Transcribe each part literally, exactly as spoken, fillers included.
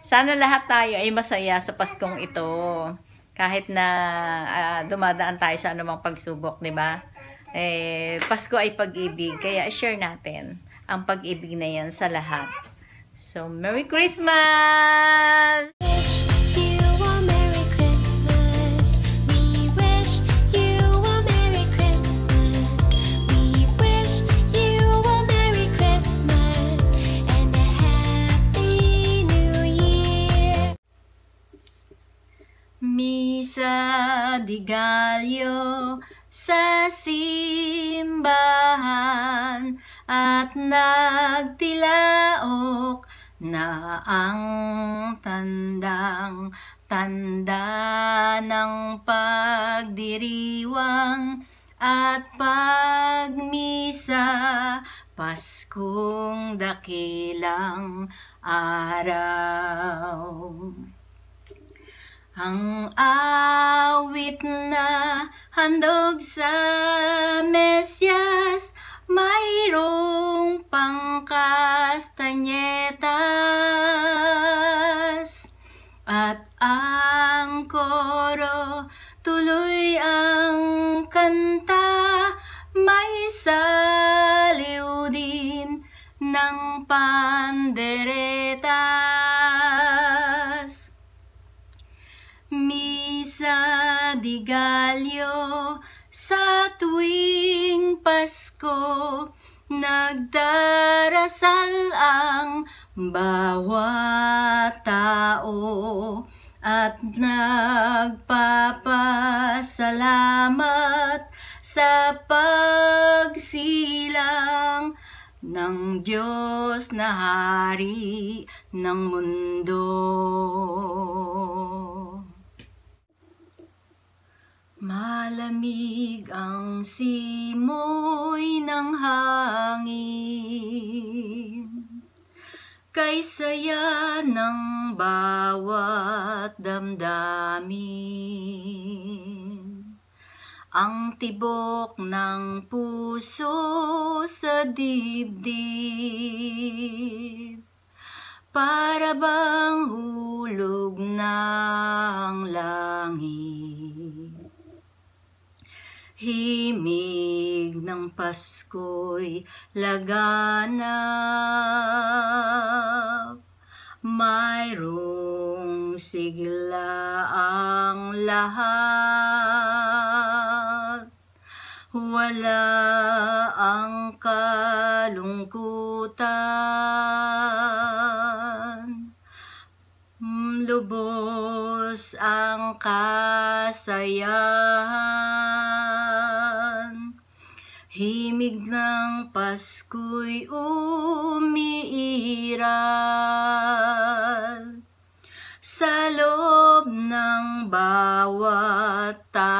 Sana lahat tayo ay masaya sa Paskong ito. Kahit na uh, dumadaan tayo sa anumang pagsubok, di ba? Eh, Pasko ay pag-ibig, kaya share natin ang pag-ibig na yan sa lahat. So, Merry Christmas! Misa di Gallo sa simbahan at nagtilaok na ang tandang tanda ng pagdiriwang at pagmisa, Paskong dakilang araw. Ang awit na handog sa Mesyas, mayroong pangkastanyetas, at ang koro tuloy ang kanta, may saliw din ng panderetas. Misa di Gallo sa tuwing Pasko, nagdarasal ang bawat tao at nagpapasalamat sa pagsilang ng Diyos na Hari ng mundo. Malamig ang simoy ng hangin, kay saya ng bawat damdamin. Ang tibok ng puso sa dibdib, para bang hulog ng langit. Himig ng Pasko'y laganap, mayroong sigla ang lahat. Wala ang kalungkutan, lubos ang kasayahan. Himig ng Pasko'y umiiral sa loob ng bawat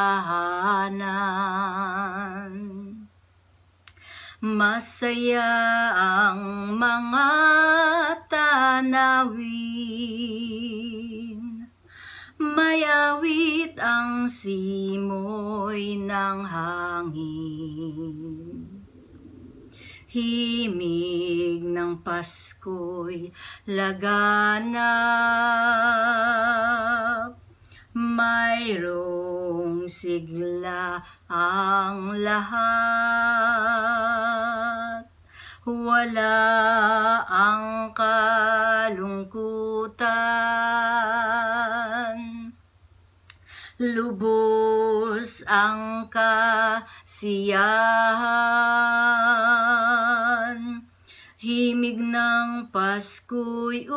tahanan. Masaya ang mga tanawin, may awit ang simoy ng hangin. Himig ng Pasko'y laganap, mayroong sigla ang lahat. Wala ang kalungkutan, lubos ang kasiyahan. Himig ng Pasko'y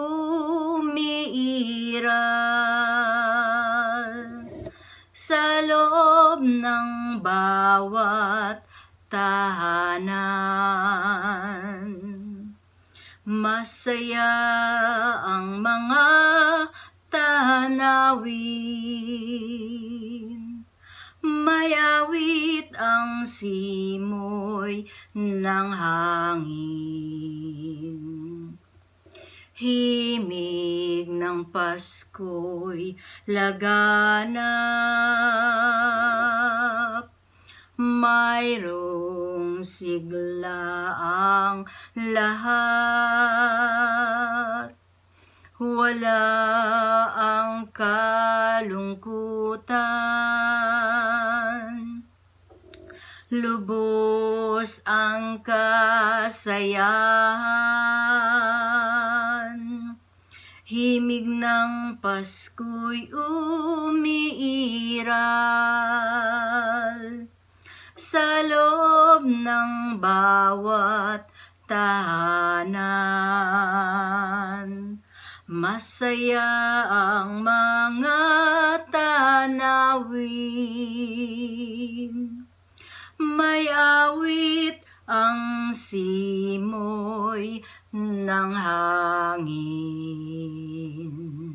umiiral sa loob ng bawat tahanan. Masaya ang mga tanawin, may awit ang simoy ng hangin. Himig ng Pasko'y laganap, mayroong sigla ang lahat. wala ang kalungkutan, lubos ang kasayahan. Himig ng Pasko'y umiiral sa loob ng bawat tahanan. Masaya ang mga tanawin, may awit ang simoy ng hangin.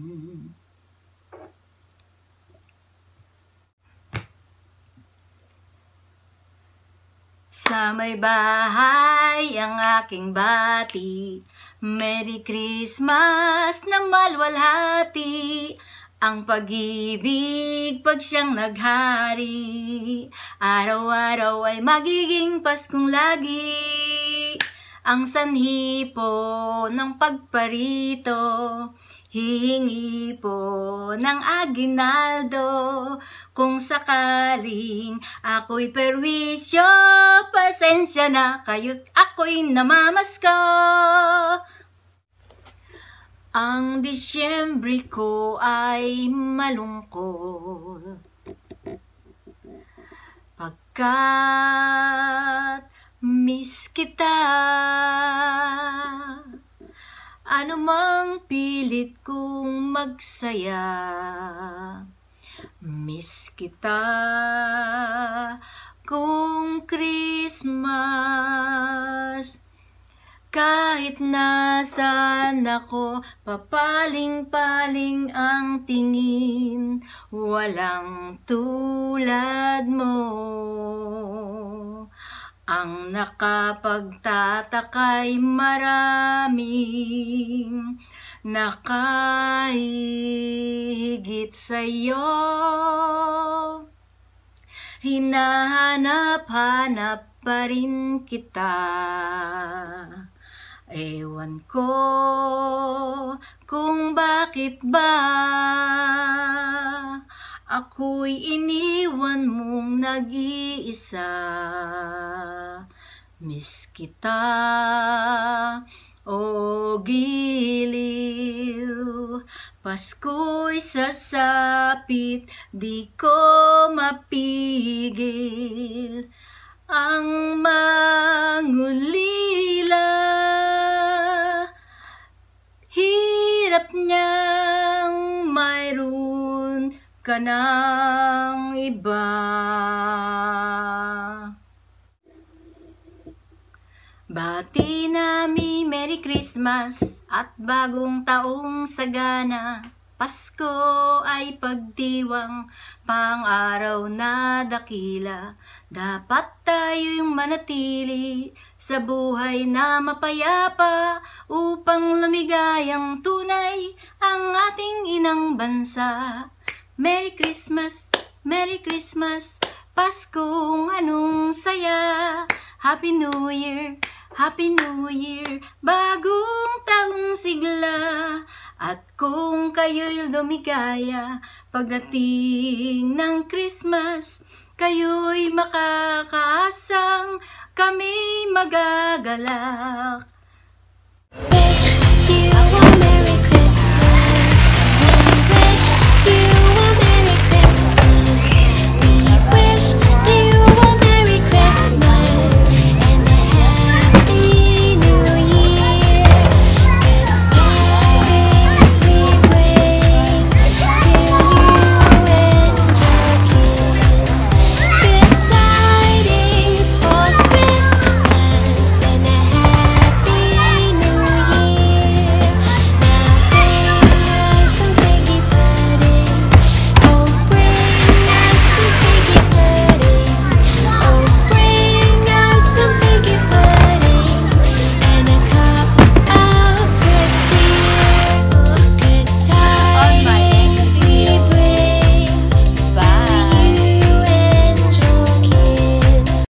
Sa may bahay ang aking bati, Merry Christmas na malwalhati. Ang pag-ibig pag siyang naghari, araw-araw ay magiging Paskong lagi. Ang sanhi po ng pagparito, hihingi po ng aginaldo. Kung sakaling ako'y perwisyo, pasensya na kayo't ako'y namamasko. Ang Disyembre ko ay malungkot, pagkat miss kita. Ano mang pilit kong magsaya, miss kita. Kung Christmas, kahit nasaan ako, papaling-paling ang tingin, walang tulad mo. Ang nakapagtataka'y maraming nakahigit sa'yo. Hinahanap-hanap pa rin kita. Ewan ko kung bakit ba ako'y iniwan mong nag-iisa. Miss kita, o giliw. Pasko'y sasapit, di ko mapigil ang mangulila. Hirap niyang mayroon ka ng iba. Bati nami Merry Christmas at bagong taong sagana. Pasko ay pagdiwang, pang-araw na dakila. Dapat tayo'y manatili sa buhay na mapayapa, upang lumigayang tunay ang ating inang bansa. Merry Christmas, Merry Christmas, Paskong anong saya. Happy New Year, Happy New Year, bagong taong sigla. At kung kayo'y lumigaya pagdating ng Christmas, kayo'y makakaasang kami magagalak. Wish you a Merry